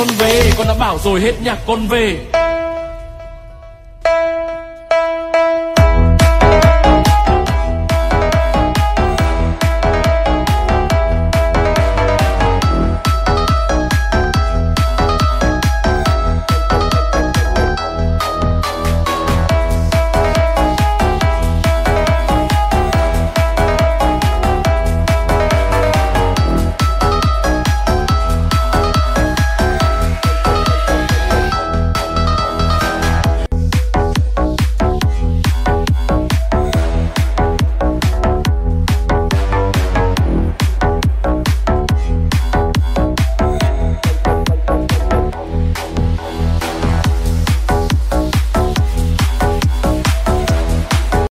con về, con đã bảo rồi hết nhạc con về.